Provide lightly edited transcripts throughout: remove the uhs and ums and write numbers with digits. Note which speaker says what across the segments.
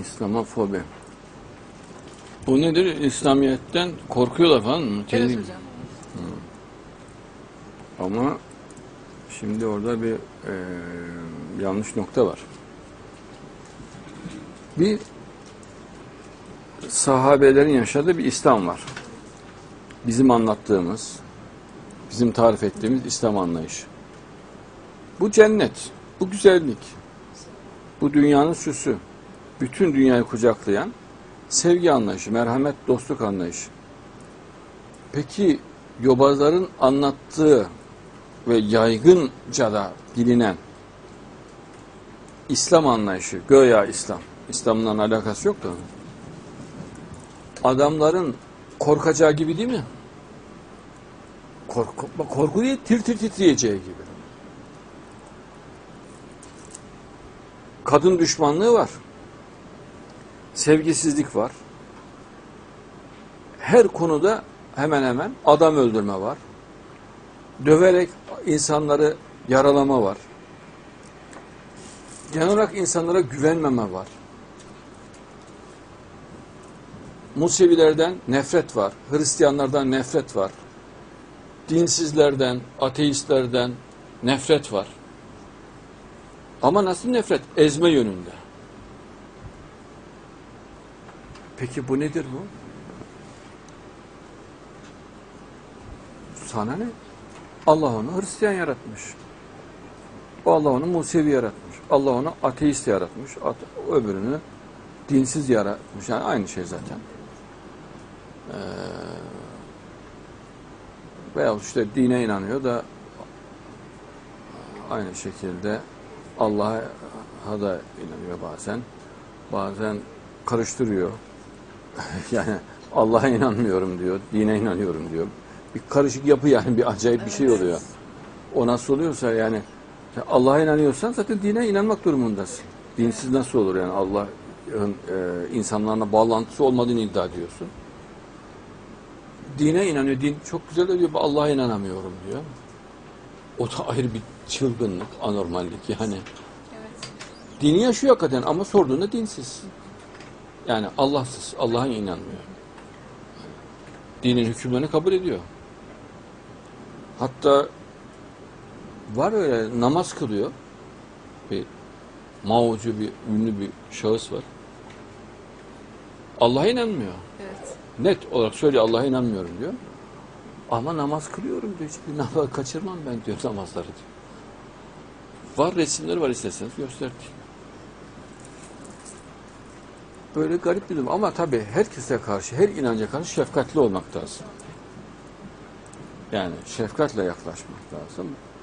Speaker 1: İslamofobi. Bu nedir? İslamiyet'ten korkuyorlar falan mı?
Speaker 2: Evet hocam.
Speaker 1: Ama şimdi orada bir yanlış nokta var. Bir sahabelerin yaşadığı bir İslam var. Bizim anlattığımız, bizim tarif ettiğimiz İslam anlayışı. Bu cennet, bu güzellik, bu dünyanın süsü, bütün dünyayı kucaklayan sevgi anlayışı, merhamet, dostluk anlayışı. Peki yobazların anlattığı ve yaygınca da bilinen İslam anlayışı, göya İslam, İslam'la alakası yok da adamların korkacağı gibi değil mi? Korku değil, tir tir titreyeceği gibi. Kadın düşmanlığı var. Sevgisizlik var. Her konuda hemen hemen adam öldürme var. Döverek insanları yaralama var. Genel olarak insanlara güvenmeme var. Musevilerden nefret var. Hristiyanlardan nefret var. Dinsizlerden, ateistlerden nefret var. Ama nasıl nefret? Ezme yönünde. Peki bu nedir bu? Sana ne? Allah onu Hristiyan yaratmış. Allah onu Musevi yaratmış. Allah onu ateist yaratmış. Öbürünü dinsiz yaratmış. Yani aynı şey zaten. Veyahut işte dine inanıyor da aynı şekilde Allah'a da inanıyor bazen. Bazen karıştırıyor. Yani Allah'a inanmıyorum diyor, dine inanıyorum diyor. Bir karışık yapı yani, bir acayip bir şey oluyor. O nasıl oluyorsa yani Allah'a inanıyorsan zaten dine inanmak durumundasın. Dinsiz nasıl olur yani, Allah'ın insanlarla bağlantısı olmadığını iddia ediyorsun. Dine inanıyor, din çok güzel diyor, Allah'a inanamıyorum diyor. O da ayrı bir çılgınlık, anormallik yani.
Speaker 2: Evet.
Speaker 1: Dini yaşıyor hakikaten ama sorduğunda dinsiz. Yani Allahsız, Allah'a inanmıyor. Dinin hükümlerini kabul ediyor. Hatta var öyle, namaz kılıyor. Bir Mao'cu, bir ünlü bir şahıs var. Allah'a inanmıyor.
Speaker 2: Evet.
Speaker 1: Net olarak söylüyor, Allah'a inanmıyorum diyor. Ama namaz kılıyorum diyor. Hiçbir namaz kaçırmam ben diyor, namazları diyor. Var, resimleri var, isterseniz gösterdik. Böyle garip bir durum. Ama tabii herkese karşı, her inanca karşı şefkatli olmak lazım. Yani şefkatle yaklaşmak lazım.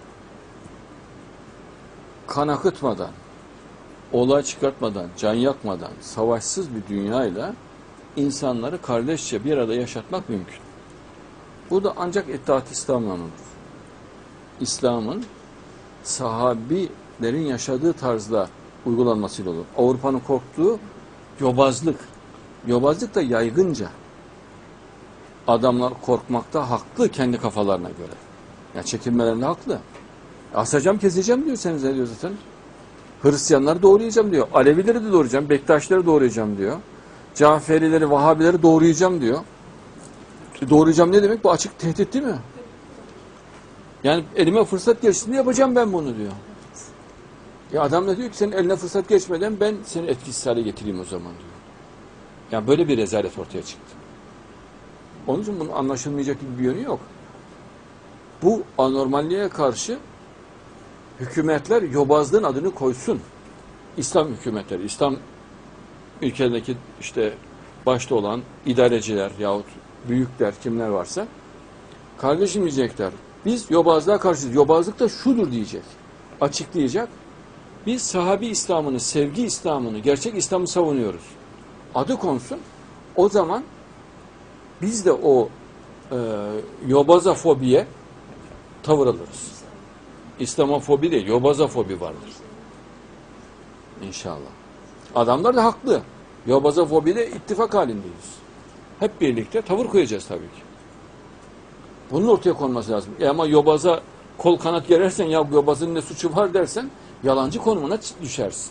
Speaker 1: Kan akıtmadan, olay çıkartmadan, can yakmadan, savaşsız bir dünyayla insanları kardeşçe bir arada yaşatmak mümkün. Bu da ancak İttihat İslam'la olur. İslam'ın sahabilerin yaşadığı tarzda uygulanmasıyla olur. Avrupa'nın korktuğu yobazlık. Yobazlık da yaygınca. Adamlar korkmakta haklı kendi kafalarına göre. Yani çekinmelerinde haklı. Asacağım, keseceğim diyor, sen diyor zaten. Hristiyanları doğrayacağım diyor. Alevileri de doğrayacağım, Bektaşları doğrayacağım diyor. Caferileri, Vahabileri doğrayacağım diyor. Doğrayacağım ne demek? Bu açık tehdit değil mi? Yani elime fırsat geçtiğinde yapacağım ben bunu diyor. Ya adam da diyor ki senin eline fırsat geçmeden ben seni etkisiz hale getireyim o zaman diyor. Yani böyle bir rezalet ortaya çıktı. Onun için bunun anlaşılmayacak bir yönü yok. Bu anormalliğe karşı hükümetler yobazlığın adını koysun. İslam hükümetleri, İslam ülkedeki işte başta olan idareciler yahut büyükler, kimler varsa, kardeşim diyecekler, biz yobazlığa karşıyız. Yobazlık da şudur diyecek. Açıklayacak. Biz sahabi İslam'ını, sevgi İslam'ını, gerçek İslam'ı savunuyoruz. Adı konsun. O zaman biz de o yobazafobiye tavır alırız. İslamofobi değil, yobazafobi vardır. İnşallah. Adamlar da haklı. Yobazafobide ittifak halindeyiz. Hep birlikte tavır koyacağız tabii ki. Bunun ortaya konması lazım. Ama yobaza kol kanat gerersen, ya yobazın ne suçu var dersen, yalancı konumuna düşersin.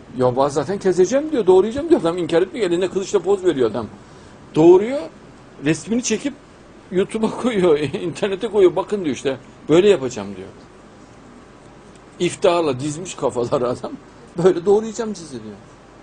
Speaker 1: Yobaz zaten keseceğim diyor, doğrayacağım diyor. Adam inkar etmiyor. Elinde kılıçla poz veriyor adam. Doğuruyor. Resmini çekip YouTube'a koyuyor, internete koyuyor. Bakın diyor işte. Böyle yapacağım diyor. İftiharla dizmiş kafaları adam. Böyle doğrayacağım sizi diyor.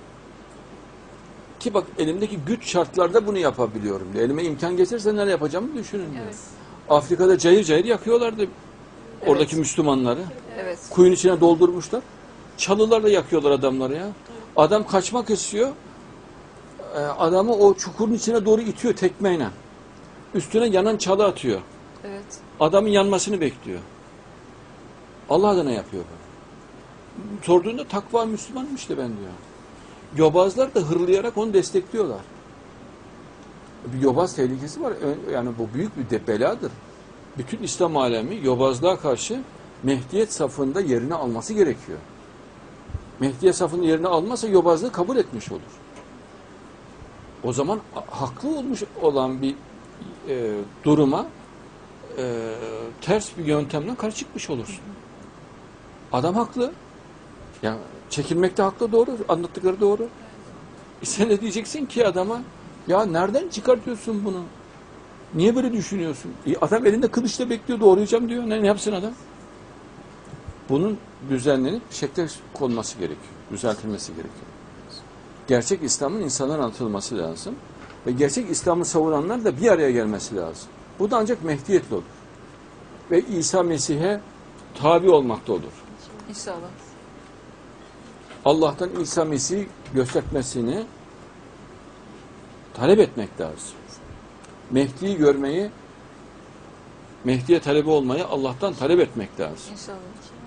Speaker 1: Ki bak elimdeki güç şartlarda bunu yapabiliyorum diyor. Elime imkan geçirse neler yapacağımı düşünün diyor.
Speaker 2: Evet.
Speaker 1: Afrika'da cayır cayır yakıyorlardı oradaki
Speaker 2: Evet.
Speaker 1: Müslümanları.
Speaker 2: Evet.
Speaker 1: Kuyun içine doldurmuşlar. Çalılarla yakıyorlar adamları ya. Adam kaçmak istiyor. Adamı o çukurun içine doğru itiyor tekmeyle. Üstüne yanan çalı atıyor.
Speaker 2: Evet.
Speaker 1: Adamın yanmasını bekliyor. Allah adına yapıyor bunu. Sorduğunda takva Müslümanım işte ben diyor. Yobazlar da hırlayarak onu destekliyorlar. Bir yobaz tehlikesi var. Yani bu büyük bir beladır. Bütün İslam alemi yobazlığa karşı Mehdiyet safında yerini alması gerekiyor. Mehdiyet safında yerini almazsa yobazlığı kabul etmiş olur. O zaman haklı olmuş olan bir duruma ters bir yöntemle karşı çıkmış olursun. Adam haklı. Yani çekilmekte haklı, doğru. Anlattıkları doğru. Sen de diyeceksin ki adama, ya nereden çıkartıyorsun bunu? Niye böyle düşünüyorsun? Adam elinde kılıçla bekliyor, doğrayacağım diyor. Ne yapsın adam? Bunun düzenlenip şekle konması gerekiyor. Düzeltilmesi gerekiyor. Gerçek İslam'ın insanlara anlatılması lazım. Ve gerçek İslam'ı savunanlar da bir araya gelmesi lazım. Bu da ancak Mehdiyetle olur. Ve İsa Mesih'e tabi olmakta olur.
Speaker 2: İnşallah.
Speaker 1: Allah'tan İsa Mesih'i göstermesini talep etmek lazım. Mehdi'yi görmeyi, Mehdi'ye talebi olmayı Allah'tan talep etmek lazım.
Speaker 2: İnşallah.